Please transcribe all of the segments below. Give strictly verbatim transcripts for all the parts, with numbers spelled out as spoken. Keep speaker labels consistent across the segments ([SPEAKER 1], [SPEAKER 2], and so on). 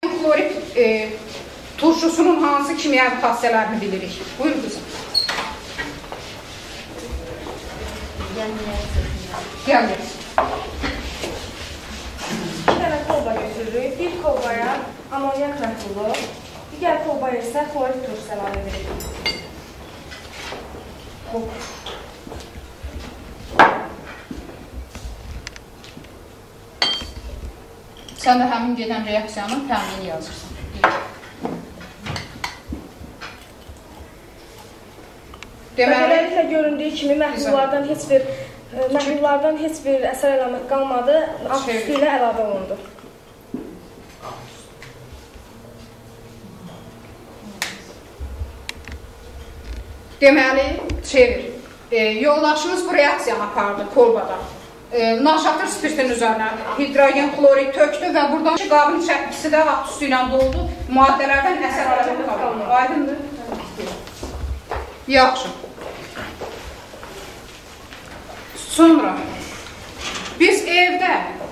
[SPEAKER 1] Klorid e, turşusunun hansı kimyəvi xassələrini bilirik? Buyur qızım. Gəlir.
[SPEAKER 2] İki tane kolba götürürük. Bir kolbaya amonyak məhdulu, digər kolbaya isə klorid turşusu əlavə edirik.
[SPEAKER 1] Sən də həmin gedən reaksiyanın təmini yazırsan.
[SPEAKER 2] Beləliklə göründüyü kimi məhlullardan heç bir məhlullardan heç bir əsər əlamət qalmadı, alt üstü ilə əlavə olundu.
[SPEAKER 1] Deməli, çevir. E, yoldaşınız bu reaksiyanı apardı kolbada. E, naşatır spirtin üzərinə hidrogen klorid tökdü və buradan iki qabın içəkisi də alt üstü ilə doldu. Maddələrdən əsər əlamət qalmadı. Aydındır? Yaxşı. Sonra biz evdə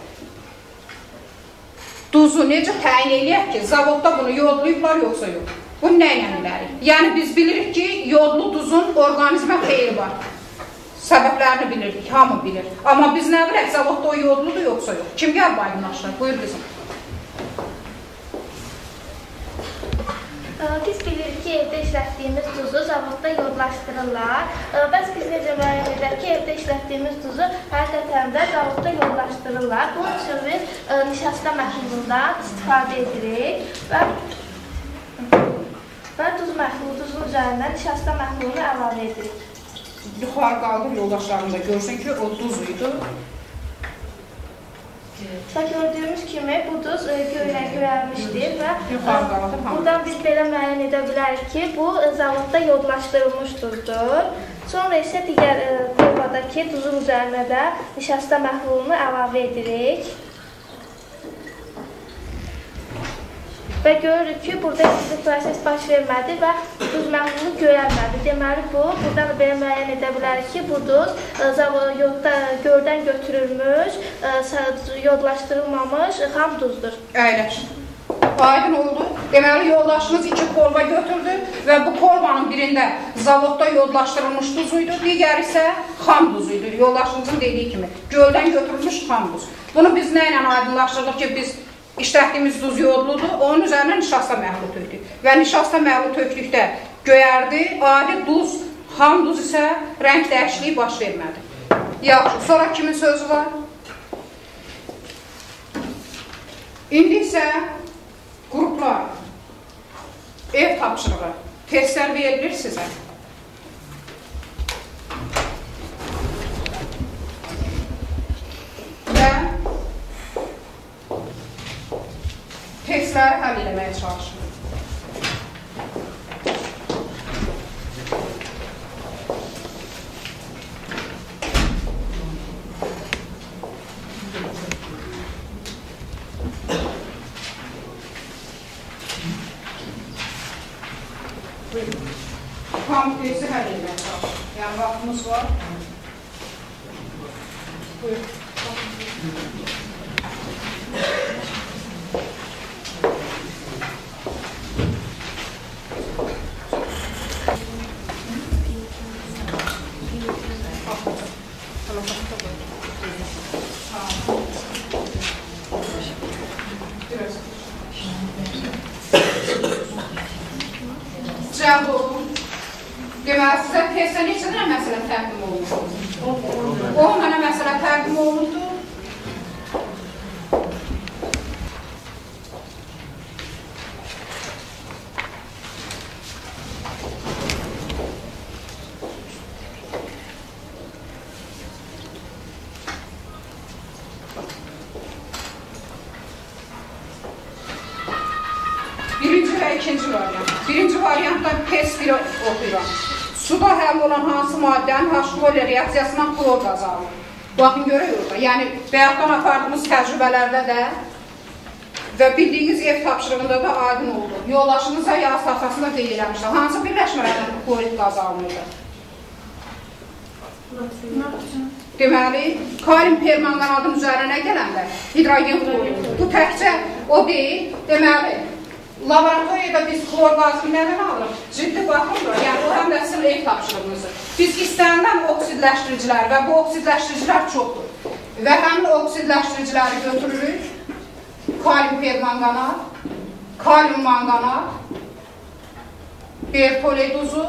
[SPEAKER 1] duzu necə təyin eləyək ki, zavodda bunu yodlayıblar yoxsa yox? Bunu nə ilə bilərik? Yəni biz bilirik ki, yodlu duzun orqanizmə xeyri var. Səbəblərini bilirdik, hamı bilir. Amma biz nə bilək, zavodda o yodludur yoxsa yox? Kim gəl aydınlaşdırır? Buyur qızım.
[SPEAKER 3] Biz bilirik ki, evdə işlətdiyimiz duzu zavodda yodlaşdırırlar. Bəs biz necə müəyyən edək ki, evdə işlətdiyimiz duzu həqiqətən də zavodda yodlaşdırırlar. Bunun üçün biz nişasta məhlulundan istifadə edirik və, və duz məhlulu, duzun üzərindən nişasta məhlulunu əlavə edirik.
[SPEAKER 1] Yuxarı qaldır yoldaşlarımda görsün ki, o duz idi.
[SPEAKER 3] Və gördüyümüz kimi bu duz göyərmişdir və buradan biz belə müəyyən edə bilərik ki, bu zavodda yodlaşdırılmış duzdur. Sonra isə digər kolbadakı duzun üzərinə də nişasta məhlulunu əlavə edirik. Və görürük ki, burada bir proses baş vermədi və duz məhlulu göyərmədi. Deməli, bu, buradan belə müəyyən edə bilərik ki, bu duz göldən götürülmüş, yodlaşdırılmamış xam duzdur.
[SPEAKER 1] Əyləş. Aydın oldu. Deməli, yoldaşınız iki kolba götürdü və bu kolbanın birində zavodda yodlaşdırılmış duzuydu, digər isə xam duzuydu. Yoldaşınızın dediyi kimi, göldən götürülmüş xam duz. Bunu biz nə ilə aydınlaşdırdıq ki, biz İşlətdiyimiz duz yodludur, onun üzərinə nişasta məhlulu tökdük. Və nişasta məhlulu tökdükdə göyərdi, adi duz, xam duz isə rəng dəyişikliyi baş vermədi. Yaxşı, sonra kimin sözü var? İndi isə qruplar, ev tapşırığı, testlər verilir sizə. Və testləri həll eləməyə çalışın. Tam testi həll eləməyə çalışın. Yəni, vaxtımız var. Buyur. Cəb olun. Deməli, sizə testdə neçə dənə məsələ təqdim olundu? on dənə məsələ təqdim olundu. Birinci və ikinci variant. Birinci variantda test biri oxuyuram. Suda həll olan hansı maddənin H iki O reaksiyasından klor qazı alınır. Baxın, görək orada. Yəni, bəyətdən apardığımız təcrübələrdə də və bildiyiniz ev tapşırığında da aydın oldu. Yoldaşınıza yağ safhasında qeyd eləmişlər. Hansı birləşmələrdən klorid qazı alınırdı? deməli, kalium permanganatın üzərinə gələndə hidrogen klorid. Bu təkcə o deyil. Deməli, laboratoriyada biz klor qazını nədən alırıq? Ciddi baxımdır. Yəni, o həm də sizin ev tapşırığınızdır. Biz istənilən oksidləşdiricilər və bu oksidləşdiricilər çoxdur. Və həmin oksidləşdiriciləri götürürük. Kalium permanganat, kalium manganat, bertollet duzu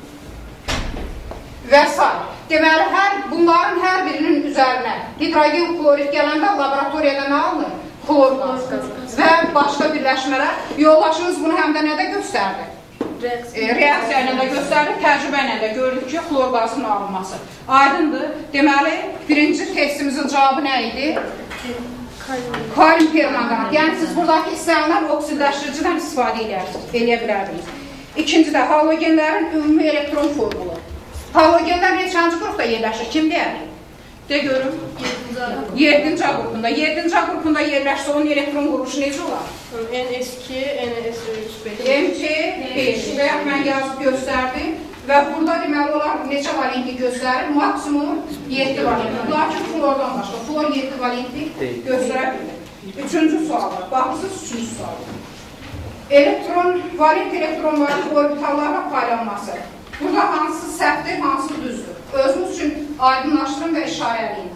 [SPEAKER 1] və s. Deməli, hər, bunların hər birinin üzərinə hidrogen klorid gələndə laboratoriyada nə alınır? Klor qazı və başqa birləşmələr. Yoldaşınız bunu həm də nədə göstərdi? E, reaksiya ilə də göstərdi, təcrübə ilə də gördük ki, klor qazının alınması. Aydındır. Deməli, birinci testimizin cavabı nə idi? Kalium permanganat. Yəni, siz buradakı istənilən oksidləşdiriciden istifadə edə bilərdiniz. İkincidə, halogenlərin ümumi elektron formulu. Halogenlər neçənci qrupda yerləşir? Kim deyər? De görüm. yeddinci qrupunda. yeddinci qrupunda yerləşsə onun elektron quruluşu necə olar?
[SPEAKER 2] N S iki, N S üç,
[SPEAKER 1] M C beş və mən yazıb göstərdim. Və burada deməli olar neçə valentlik göstərir? Maksimum yeddi valentlik. Lakin flordan başqa. Flor yeddi valentlik göstərə bilir. Üçüncü sual var. Baxırsınız, üçüncü sual var. Elektron, valent elektronların orbitallarla paylanması. Burada hansı səhvdir, hansı düzdür? Özünüz üçün aydınlaşdırın və işarələyin.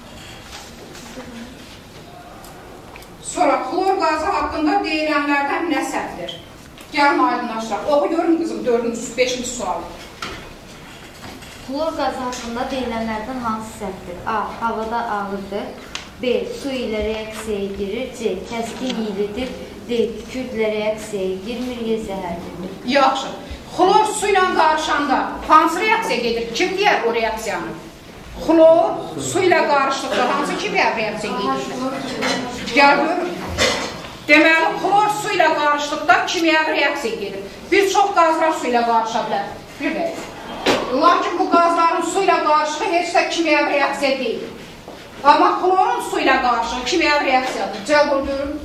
[SPEAKER 1] Sonra, klor qazı haqqında deyilənlərdən nə səhvdir? Gəlin aydınlaşdıraq. Oxu görün qızım, dördüncü, beşinci sualı.
[SPEAKER 4] Klor qazı haqqında deyilənlərdən hansı səhvdir? A. Havada ağırdır. B. Su ilə reaksiyaya girir. C. Kəskin iyilidir. D. Kükürdlə reaksiyaya girmir. Y. Zəhərlidir.
[SPEAKER 1] Yaxşı. Xlor su ilə qarışanda hansı reaksiya gedir? Kim deyər o reaksiyanı? Xlor su ilə qarışdıqda hansı kimya reaksiya gedir? Gəl görün. Deməli, xlor su ilə qarışdıqda kimya reaksiya gedir. Bir çox qazlar su ilə qarışa bilər. Bir də. Lakin bu qazların su ilə qarışığı heç də kimya reaksiya deyil. Amma xlorun su ilə qarışığı kimya reaksiyadır. Gəl görün.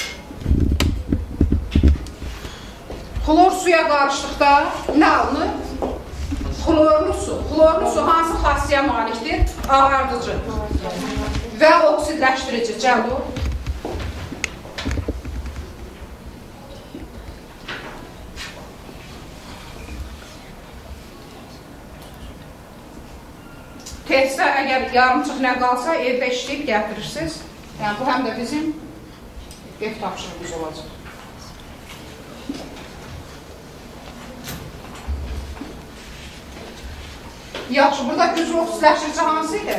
[SPEAKER 1] Xlor suya qarışdıqda nə alınır? Xlorlu su. Xlorlu su hansı xassiyə malikdir? Ağardıcı və oksidləşdirici. Cəlu. Testdə əgər yarımçıq nə qalsa, evdə işləyib gətirirsiniz. Yəni, bu həm də bizim ev tapşırığımız olacaq. Yaxşı, burada güclü oksidləşdirici hansı idi?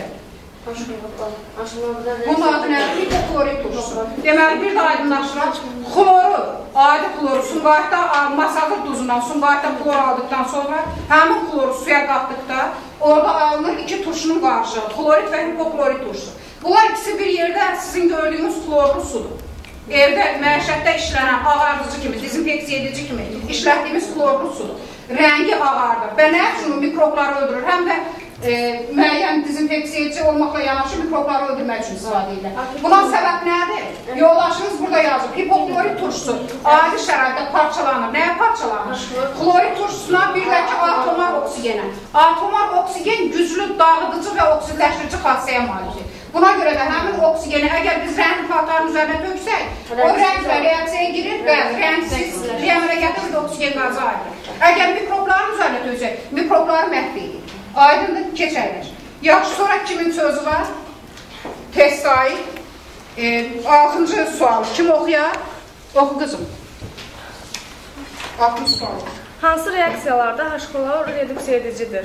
[SPEAKER 1] Bunun adı nədir? Hipoklorid turşusu. Deməli, bir də aydınlaşdıraq. Xloru, adi xloru Sumqayıtda masalır duzundan, Sumqayıtda xlor aldıqdan sonra həmin xloru suya qatdıqda orada alınır iki turşunun qarşılığı, xlorid və hipoklorid turşusu. Bunlar ikisi bir yerdə sizin gördüyünüz xlorlu sudur. Evdə, məişətdə işlənən ağardıcı kimi, dezinfeksiya edici kimi işlətdiyimiz xlorlu sudur. Rəngi ağardır və nə üçün mikrobları öldürür, həm də e, müəyyən dezinfeksiya edici olmaqla yanaşı mikrobları öldürmək üçün istifadə edirlər. Buna səbəb nədir? Yoldaşınız burada yazıb, hipoklorid turşusu adi şəraitdə parçalanır. Nəyə parçalanır? Klorid turşusuna bir də ki, atomar oksigenə. Atomar oksigen güclü dağıdıcı və oksidləşdirici xassəyə malikdir. Buna görə də həmin oksigeni, əgər biz rəng fatların üzərinə töksək, o rənglə reaksiyaya girir və rəngsiz əmələ gətirir oksigen qazı ayrılır. Əgər mikrobların üzərinə töksək, mikrobları məhv edir. Aydındır, keçərlər. Yaxşı, sonra kimin sözü var? Test aid. E, altıncı sual. Kim oxuyar? Oxu qızım. altıncı sual.
[SPEAKER 2] Hansı reaksiyalarda H klor reduksiya edicidir?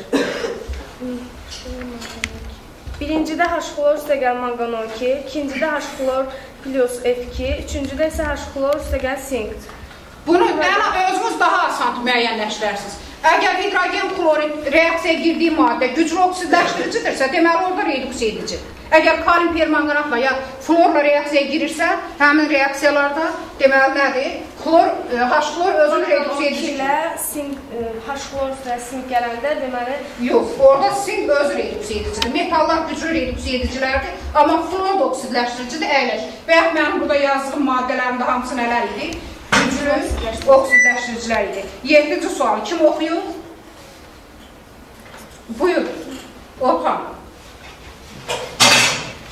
[SPEAKER 2] Birincidə H klor üstəgəl manqan on iki, ikincidə H klor plus F iki, üçüncüdə isə H klor üstəgəl sink.
[SPEAKER 1] Bunu özünüz daha asan müəyyənləşdilərsiniz. Əgər hidrogen klorid reaksiyaya girdiyi maddə güclü oksidləşdiricidirsə, deməli orada reduksiya edici. Əgər kalium permanganatla ya florla reaksiyaya girirsə, həmin reaksiyalarda deməli nədir? Klor, H klor özünü reduksiya edici.
[SPEAKER 2] H klor üstə sink gələndə deməli...
[SPEAKER 1] Yox, orada sink özü reduksiya edicidir. Metallar güclü reduksiya edicilərdir, amma flor da oksidləşdiricidir, əyləş. Və yaxud mənim burada yazdığım maddələrində hamısı nələr idi? Güclü oksidləşdiricilər idi. Yeddinci sual, kim oxuyur? Buyur, Orxan.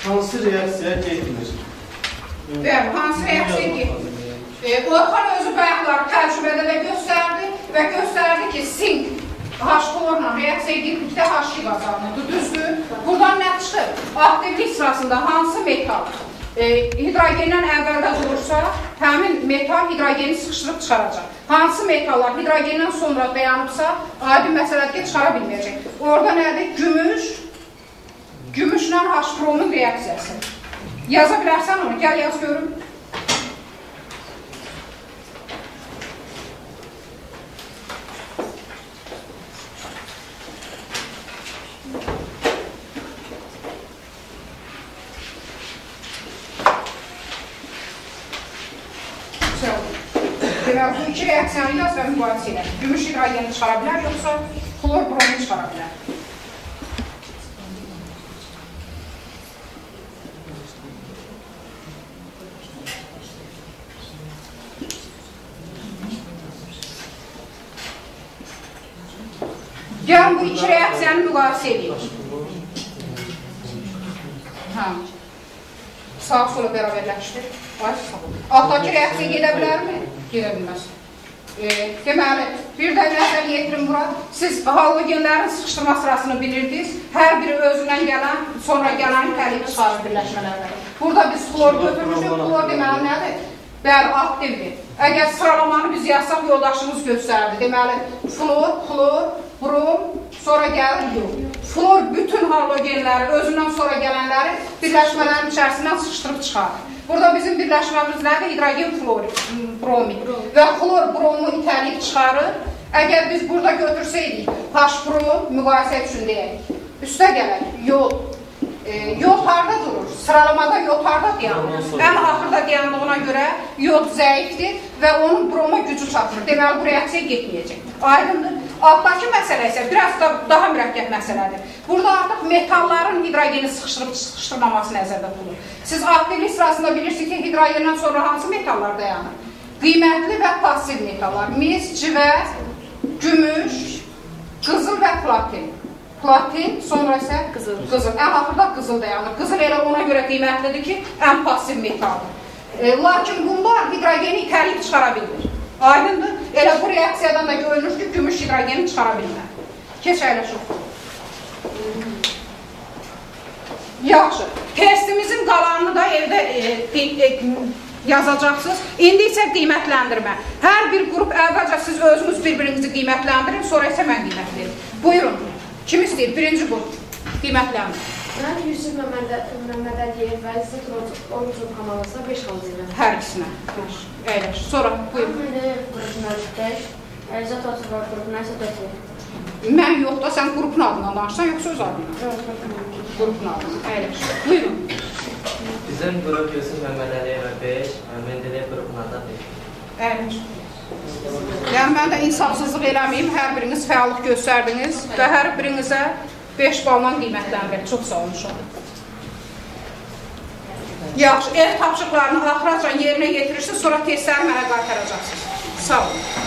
[SPEAKER 5] hansı reaksiya getmir?
[SPEAKER 1] Bəli, hansı reaksiya getmir? Orxan özü bayaqlar təcrübədə də göstərdi və göstərdi ki, sink H klorla reaksiya edildikdə H iki qazanırdı, düzdür. Buradan nə çıxır? Aktivlik sırasında hansı metal hidrogendən əvvəldə durursa, həmin metal hidrogeni sıxışdırıb çıxaracaq. Hansı metallar hidrogendən sonra dayanıbsa, adi məsələdə çıxara bilməyəcək. Orada nədir? Gümüş, gümüşlə H bromun reaksiyası. Yaza bilərsən onu, gəl yaz görüm. Deməli, bu iki reaksiyanı yaz və müqayisə ilə. Gümüş hidrogeni çıxara bilər, yoxsa klor bromu çıxara bilər. Gəlin bu iki reaksiyanı müqayisə edeyim. Sağ sola bərabərləşdir. Altdakı reaksiya gedə bilərmi? Gedə bilməz. Deməli, bir də nəzər yetirin bura. Siz halogenlərin sıxışdırma sırasını bilirdiniz. Hər biri özündən gələn, sonra gələn tərliyi çıxarır birləşmələrdə. Burada biz klor götürmüşük. Klor deməli nədir? Bəli, aktivdir. Əgər sıralamanı biz yazsaq, yoldaşımız göstərdi. Deməli, flor, klor, brom, sonra gəlir yox. Flor bütün halogenləri, özündən sonra gələnləri birləşmələrin içərisindən sıxışdırıb çıxarır. Burada bizim birləşməmiz nədir? Hidrogen bromi və xlor bromu itəliyib çıxarır. Əgər biz burada götürsəydik, H brom müqayisə üçün deyək. Üstə gələk, yod. Yod harada durur? Sıralamada yod harada dayanır? Ən axırda dayandığına görə yod zəifdir və onun broma gücü çatır. Deməli, bu reaksiya getməyəcək. Aydındır. Altdakı məsələ isə biraz da daha mürəkkəb məsələdir. Burada artıq metalların hidrogeni sıxışdırıb sıxışdırmaması nəzərdə tutulur. Siz aktivlik sırasında bilirsiniz ki, hidrogendən sonra hansı metallar dayanır? Qiymətli və pasiv metallar. Mis, civəz, gümüş, qızıl və platin. Platin, sonra isə qızıl. Qızıl. Ən axırda qızıl dayanır. Qızıl elə ona görə qiymətlidir ki, ən pasiv metaldır. E, lakin bunlar hidrogeni itəliyib çıxara bilir. Aydındır. Elə bu reaksiyadan da görülür ki, gümüş hidrogeni çıxara bilmər. Keç əyləşək. Yaxşı. Testimizin qalanını da evdə e, e, yazacaqsınız. İndi isə qiymətləndirmə. Hər bir qrup əvvəlcə siz özünüz bir-birinizi qiymətləndirin, sonra isə mən qiymətlərim. Buyurun. Kim istəyir? Birinci qrup. Qiymətləndir.
[SPEAKER 2] Mən Yusuf Məmmədəliyev və İzzət Orucun kanalısına beş xal verirəm.
[SPEAKER 1] Hər ikisinə. Əyləş. Sonra buyurun.
[SPEAKER 2] Məmmədəliyev qrupuna beş, İzzət Orucun qrupuna isə dörd verirəm.
[SPEAKER 1] Mən yox da sən qrupun adından danışsan, yoxsa öz adından? Qrupun adından. Əyləş. Buyurun.
[SPEAKER 6] Bizim qrup Yusuf Məmmədəliyev beş, Məmmədəliyev qrupuna da beş.
[SPEAKER 1] Əyləş. Yəni, mən də insafsızlıq eləməyim, hər biriniz fəallıq göstərdiniz və hər birinizə beş baldan qiymətləndirir. Çox sağ olmuşum. Yaxşı, ev tapşırıqlarını axıracan yerinə getirirsiniz, sonra testləri mənə qaytaracaqsınız. Sağ olun.